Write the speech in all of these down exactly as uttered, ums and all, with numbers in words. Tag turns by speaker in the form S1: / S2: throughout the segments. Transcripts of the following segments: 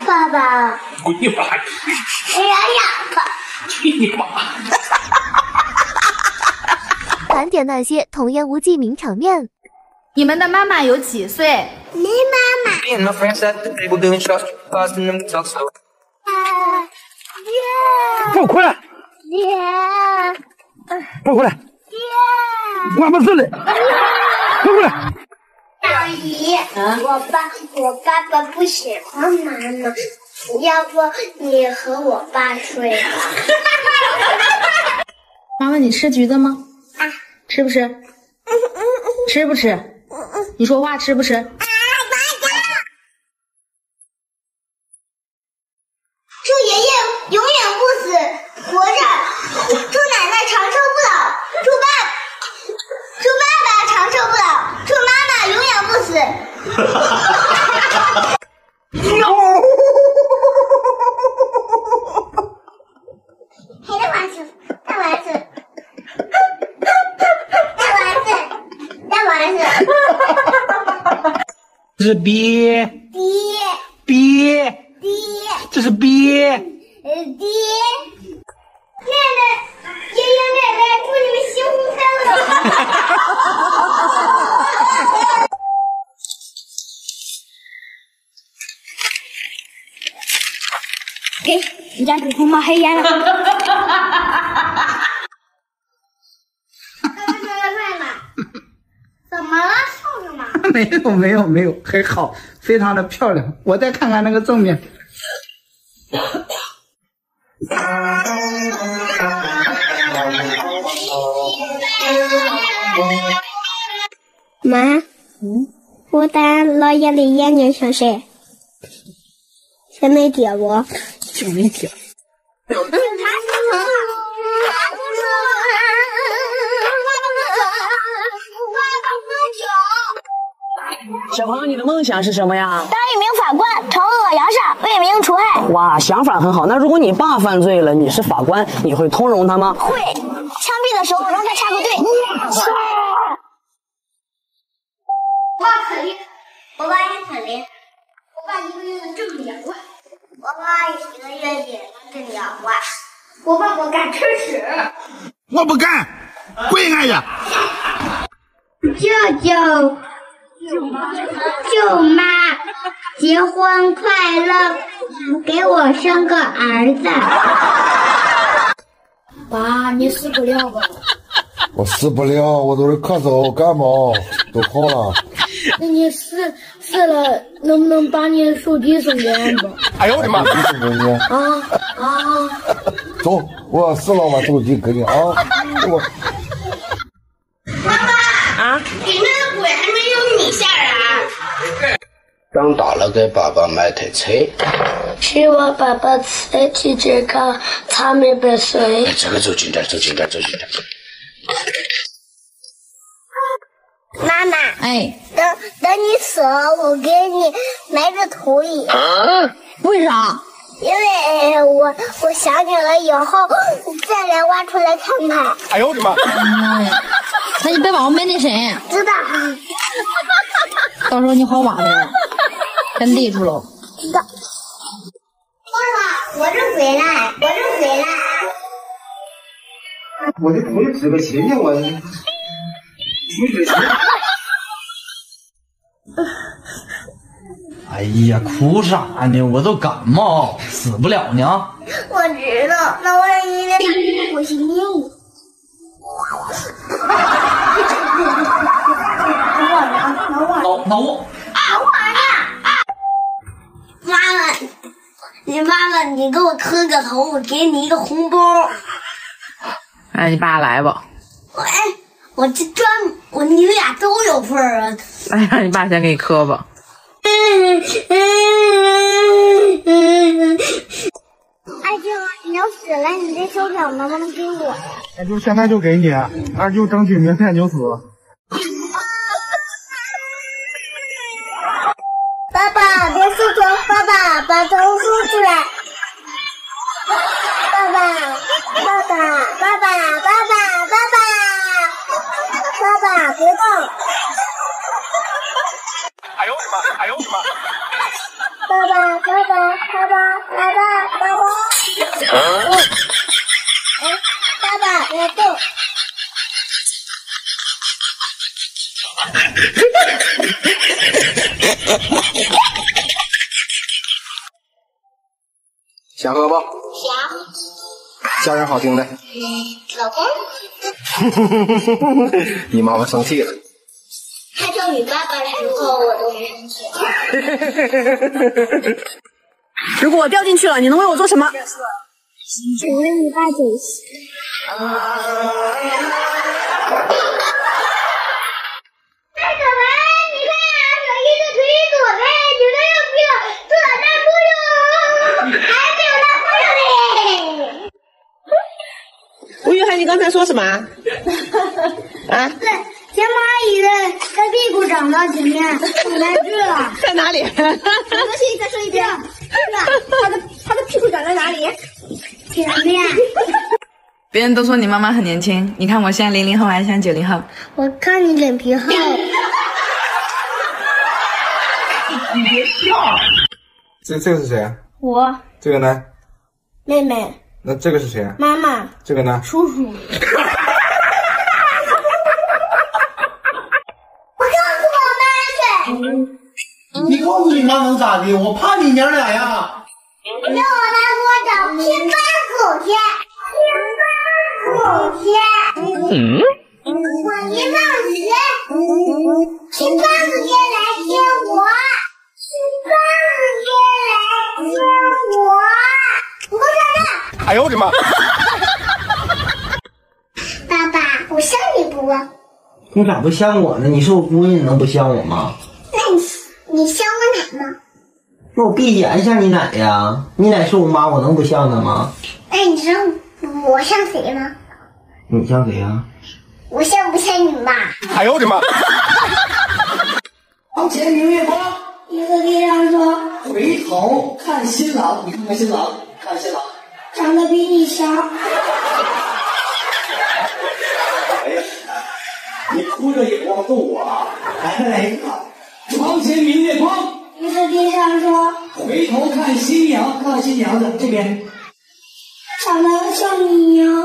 S1: 爸爸。
S2: 滚你妈！
S1: 哎呀呀！
S2: 去你妈！
S3: 盘点那些童言无忌名场面。
S4: 你们的妈妈有几岁？
S1: 没妈妈。
S2: 给我过来！
S1: 爹！
S2: 给我过来！
S1: 爹！
S2: 我没事的。给我过来！
S1: 阿姨，我爸我爸爸不喜欢妈妈，要不你和我爸睡吧？
S4: 妈妈，你吃橘子吗？
S1: 啊，
S4: 吃不吃？吃不吃？你说话吃不吃？
S1: 啊，祝爷爷永远不死，活着；祝奶奶长寿不老，祝爸祝爸爸长寿不老，祝妈妈永远不死。还在玩子，在玩子，在玩子，在玩子。
S2: 这是鳖，
S1: 爹
S2: 鳖，
S1: 爹，
S2: 这是鳖。
S1: 呃爹，奶奶，爷爷奶奶，祝你们新婚快乐！给，你家主公冒黑烟了。怎么了？笑什么？
S5: 没有没有没有，很好，非常的漂亮。我再看看那个正面。
S1: 妈，嗯，我打老爷的眼睛像谁？像你爹不？
S5: 像你爹。
S6: 小朋友，你的梦想是什么呀？
S1: 当一名法官，惩恶扬善，为民除害。
S6: 哇，想法很好。那如果你爸犯罪了，你是法官，你会通融他吗？
S1: 会，枪毙的时候让他插个队。我爸可怜，我爸也可怜。我爸一个月能挣两万，我爸一个月也能挣两万。我爸不干吃屎。
S7: 我不干，跪下呀！
S1: 舅舅。舅妈，结婚快乐，给我生个儿子。爸，你死不了吧？
S7: 我死不了，我都是咳嗽、感冒都好了。
S1: 那你死死了，能不能把你手机送给俺吧？
S2: 哎呦我的妈！
S7: 手机送给你。
S1: 啊啊！
S7: 走，我要死了，把手机给你啊！我。
S1: 爸爸啊，你们的鬼还没有你吓人。
S8: 长大了给爸爸买台车，
S1: 是我爸爸车体健康，他没被碎。
S8: 哎，这个走近点，走近点，走近点。
S1: 妈妈，
S4: 哎，
S1: 等等你死了，我给你埋个土里。
S4: 啊？为啥？
S1: 因为我我想你了以后再来挖出来看看。
S2: 哎呦我的妈！
S4: 嗯，那你别把我埋那深。
S1: 知道。
S4: 到时候你好挖点，真立住了。
S1: 知道。爸爸，我这回来，我这回来。
S5: 我这头里指个亲戚，我没指亲。
S9: 哎呀，哭啥呢？我都感冒，死不了呢。
S1: 我知道，那万一呢？我是念你。
S9: 老老我
S1: 啊，我呢？妈妈，你妈妈，你给我磕个头，我给你一个红包。
S10: 哎，你爸来吧。
S1: 哎，我这专我你俩都有份儿啊。
S10: 哎，让你爸先给你磕吧。
S1: 二舅，你要死了，你这手表能不能给我？
S5: 二舅现在就给你，二舅争取明天就死。
S1: 爸爸，别梳头，爸爸把头梳出来。爸爸，爸爸，爸爸，爸爸，爸爸，爸爸，别动。
S2: 哎呦我的妈！哎呦我的妈！
S1: 爸爸，爸爸，爸爸爸，别动。
S11: 想喝不？
S1: 想。
S11: 家人好听的。
S1: 老公。
S11: 你妈妈生气了。
S1: 他叫你爸爸的时候，我都没生气。
S12: 如果我掉进去了，你能为我做什么？
S1: 我为你爸解释。太可怕！你看啊，有一个腿左边，有的右边，左大不有，还没有大不有嘞。
S12: 吴雨涵，你刚才说什么？啊？
S1: 对，前面阿姨的，她屁股长到前面，长在这了。
S12: 在哪里？
S1: 再说一再说一遍。是吧？她的她的屁股长在哪里？前面。
S10: 别人都说你妈妈很年轻，你看我像零零后还是像九零后？
S1: 我看你脸皮厚。
S11: 你别笑。这这个是谁？
S1: 我。
S11: 这个呢？
S1: 妹妹。
S11: 那这个是谁？
S1: 妈妈。
S11: 这个呢？
S1: 叔叔。我告诉我妈去。
S9: 你告诉你妈能咋的？我怕你娘俩呀。
S1: 让我来给我找拼八狗去。拼八狗去。嗯。我一放学，拼八个街来接我。拼八个街来接我。你给我站这。
S11: 哎呦我的妈！
S1: 爸爸，我像你不？
S6: 你咋不像我呢？你是我姑娘，你能不像我吗？
S1: 那你你像我奶吗？
S6: 那我闭眼像你奶呀？你奶是我妈，我能不像她吗？
S1: 那你知道我像谁吗？
S6: 你像谁呀？
S1: 我像不像你妈？
S11: 哎呦我的妈！
S2: 床前明月光，
S1: 一个地上说，
S2: 回头看新郎，你看看新郎，看新郎，
S1: 长得比你小。
S2: 哎呀，你哭着也光逗我啊！来来来，床前明月光。
S1: 一个地上说，
S2: 回头看新娘，看新娘子这边，
S1: 长得像你呀。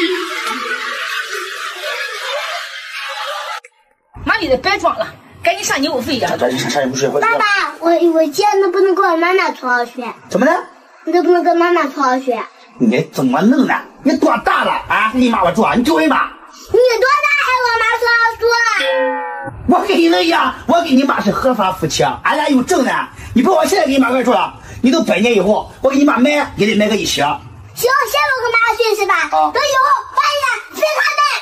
S12: 妈，你得别装了，赶紧上你屋睡呀！
S11: 赶紧上上你屋睡。
S1: 爸爸，我我现在都不能跟我妈妈同学学。
S11: 怎么的？
S1: 你都不能跟妈妈同学学。
S11: 你怎么弄的？你多大了啊？你妈妈装，你叫你妈。
S1: 你多大还我妈说要说？
S11: 我跟你那样，我跟你妈是合法夫妻，俺俩有证呢。你不我现在给你妈快说了，你都百年以后，我给你妈买，给你买个一箱。
S1: 行，现在我跟妈学是吧？
S11: 啊。
S1: 等以后半夜随他们。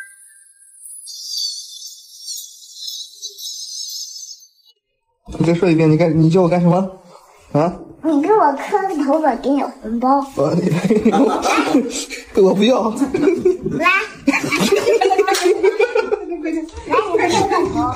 S5: 你再说一遍，你干你叫我干什么？啊？
S1: 你给我磕个头，我给你红包。
S5: 我我不要。
S1: 来。来，你磕个头。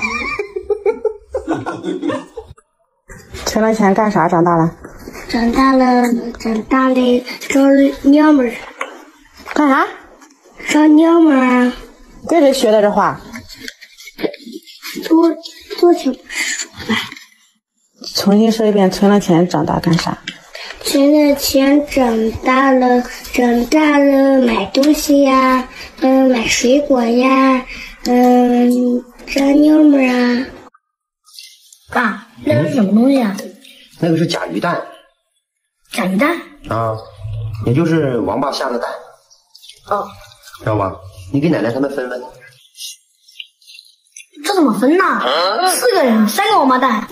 S12: 存了钱干啥？长大了？
S1: 长大了，长大了，找娘们儿。
S12: 干啥？
S1: 找娘们儿啊！
S12: 这谁学的这话？
S1: 多多听说吧。
S12: 重新说一遍，存了钱长大干啥？
S1: 存了钱长大了，长大了买东西呀，嗯，买水果呀，嗯，找娘们儿啊。爸，那是什么东西啊？
S6: 那个是甲鱼蛋。
S1: 甲鱼蛋？
S6: 啊，也就是王八下的蛋。
S1: 哦。
S6: 知道吧？你给奶奶他们分分。
S1: 这怎么分呢？啊、四个人，三个王八蛋。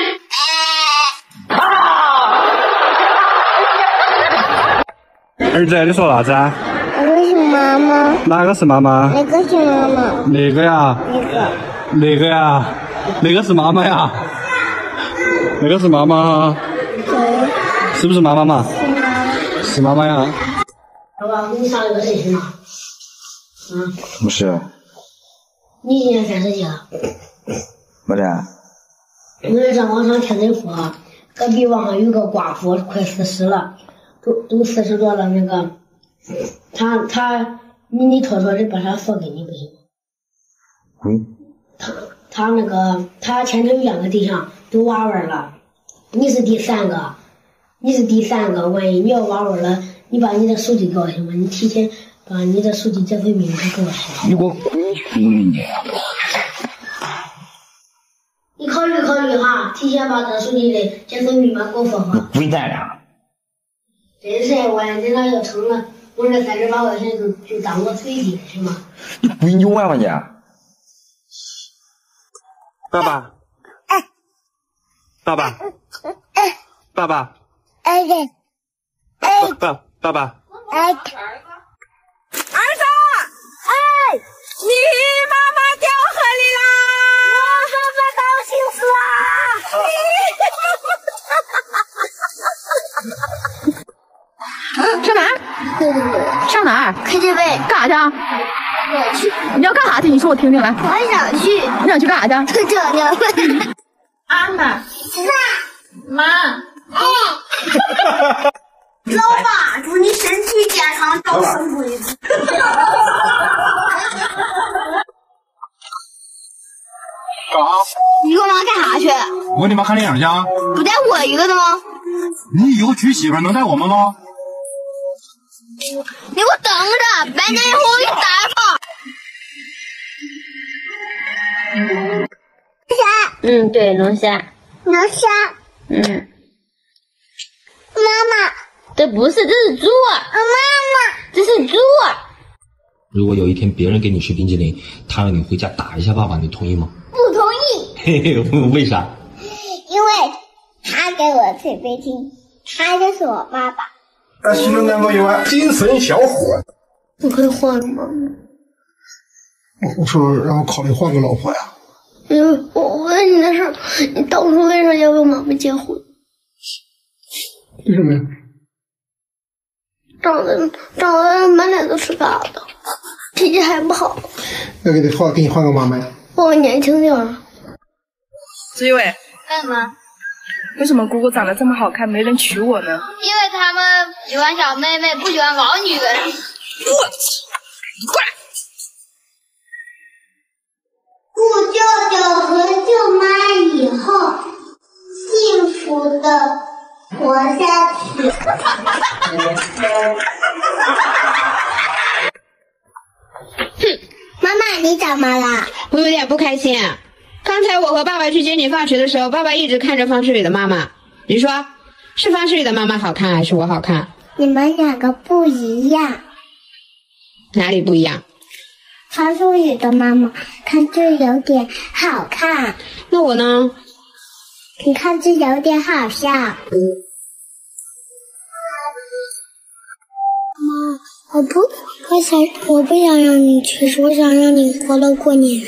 S13: 儿子，你说啥子啊？
S1: 哪个是妈妈？
S13: 哪个是妈妈？
S1: 哪个是妈妈？
S13: 那个呀。
S1: 那个。
S13: 那个呀，那个是妈妈呀。那个是妈妈。
S1: 对。
S13: 是不是妈妈嘛？
S1: 是妈。
S13: 是妈妈呀。
S14: 老爸，给你上了个谁去吗？嗯。
S11: 什么事？
S14: 你今年三十几了？
S11: 没得。
S14: 我在上网上贴人说，隔壁网上有个寡妇快四十了，都都四十多了，那个，他他你你偷偷的把他送给你不行吗？
S11: 嗯。
S14: 他他那个他前头有两个对象都娃娃了，你是第三个，你是第三个，万一你要娃娃了， 你把你的手机给我行吗？你提前把你的手机结婚密码给我行。
S7: 你给我滚出你！
S14: 你考虑考虑哈，提前把这手机的结婚密码给我说好。
S11: 滚蛋了！
S14: 这事我这个要成了，我这三十八块钱就就当我随地是吗？
S11: 你滚九万块钱！
S13: 爸爸，爸爸，爸爸，
S1: 哎对，
S13: 爸爸爸爸，
S1: 哎，
S10: 儿子，哎，你妈妈掉河里啦！
S1: 我爸爸高兴死啦！
S4: 上哪儿？上哪儿
S1: ？K T V
S4: 干啥去？
S1: 我去。
S4: 你要干啥去？你说我听听来。
S1: 我想去。
S4: 你想去干啥去？
S1: 去这呢。
S10: 阿妈，妈，
S1: 哎。老爸，祝你身体健康，早生贵子。
S13: 干啥？
S1: 你给我妈干啥去？
S13: 我给你妈看电影去啊。
S1: 不带我一个的吗？
S13: 你以后娶媳妇能带我们吗？
S1: 你给我等着，半年以后我给你打一炮。虾。
S12: 嗯，对，龙虾。
S1: 龙虾。
S12: 嗯。
S1: 妈妈。
S12: 这不是，这是猪。
S1: 妈妈。
S12: 这是猪。
S15: 如果有一天别人给你吃冰淇淋，他让你回家打一下爸爸，你同意吗？
S1: 不同意。
S15: 嘿嘿，为啥？
S1: 因为他给我吹背听，他就是我爸爸。
S7: 俺心中那个有啊，精神小伙。
S14: 我可以换了吗？
S7: 我说让我考虑换个老婆呀。
S14: 因为我问你的事儿，你当初为啥要跟妈妈结婚？
S7: 为什么呀？
S14: 长得长得满脸都是疙瘩，脾气还不好。
S7: 那给你换，给你换个妈妈呀。
S14: 我年轻点儿。
S10: 子伟，
S1: 干嘛？
S10: 为什么姑姑长得这么好看，没人娶我呢？
S1: 因为他们喜欢小妹妹，不喜欢老女人。
S10: 我去，你过来！
S1: 祝舅舅和舅妈以后幸福的活下去。哼，妈妈，你怎么了？
S12: 我有点不开心。刚才我和爸爸去接你放学的时候，爸爸一直看着方世宇的妈妈。你说，是方世宇的妈妈好看，还是我好看？
S1: 你们两个不一样。
S12: 哪里不一样？
S1: 方世宇的妈妈看着有点好看。
S12: 那我呢？
S1: 你看着有点好笑。妈，我不，我想，我不想让你去世，我想让你活到过年。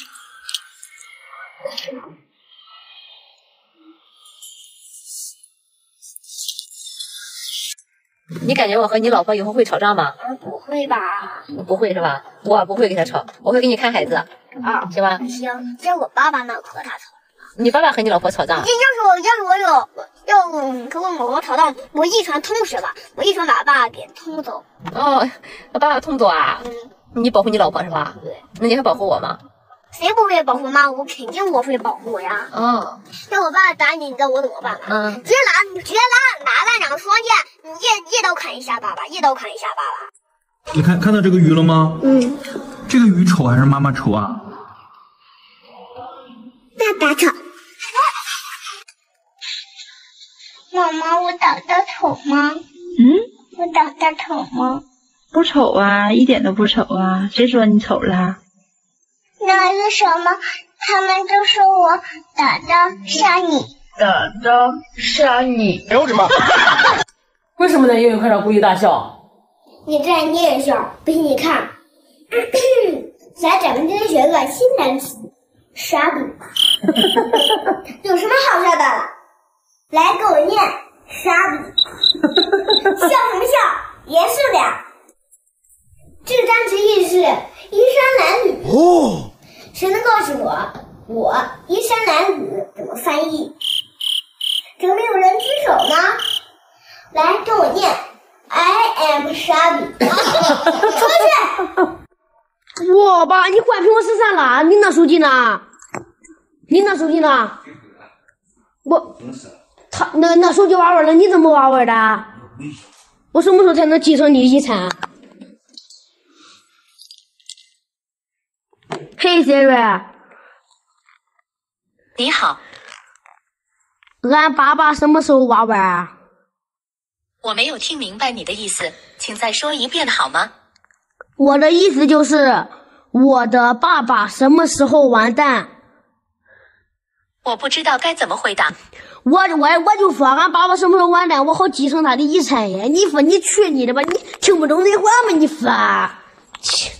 S4: 你感觉我和你老婆以后会吵架吗？
S1: 不会吧？
S4: 不会是吧？我不会跟他吵，我会给你看孩子。
S1: 啊，
S4: 行吧？
S1: 行，在我爸爸那和他吵。
S4: 你爸爸和你老婆吵架？
S1: 要是我，要是我有要跟我老婆吵架，我一拳痛死吧，我一拳把爸爸给捅走。
S4: 哦，把爸爸捅走啊？嗯。你保护你老婆是吧？
S1: 对。
S4: 那你还保护我吗？
S1: 谁不会保护妈？我肯定我会保护我呀。
S4: 哦。
S1: 要我爸打你，你知道我怎么办吗？
S4: 嗯。
S1: 直接拿直接拿拿来两个双剑，一一刀砍一下爸爸，一刀砍一下爸爸。
S13: 你看看到这个鱼了吗？
S1: 嗯。
S13: 这个鱼丑还是妈妈丑啊？
S1: 爸爸丑。妈妈，我长得丑吗？
S16: 嗯，
S1: 我长得丑吗？
S16: 不丑啊，一点都不丑啊！谁说你丑了？
S1: 那是什么？他们都说我长得像你。
S16: 长得像你。
S13: 哎呦我的妈！
S6: 为什么在英语课上故意大笑？
S1: 你再念一下，不信你看。来，咱们今天学个新单词，傻逼。有什么好笑的？来，给我念傻逼。笑什么笑？严肃点。这个单词意思是衣衫褴褛。哦。谁能告诉我，我衣衫褴褛怎么翻译？怎么没有人举手呢？来，跟我念 I am 傻逼。出去。
S14: 我吧，你换苹果十三了，你那手机呢？你那手机呢？我，他那那手机玩玩的，你怎么玩玩的？ 我什么时候才能继承你的遗产？嘿，杰瑞。
S17: 你好。
S14: 俺爸爸什么时候挖完啊？
S17: 我没有听明白你的意思，请再说一遍好吗？
S14: 我的意思就是，我的爸爸什么时候完蛋？
S17: 我不知道该怎么回答。
S14: 我我我就说俺爸爸什么时候完蛋，我好继承他的遗产呀！你说你去你的吧，你听不懂那话吗？你说。切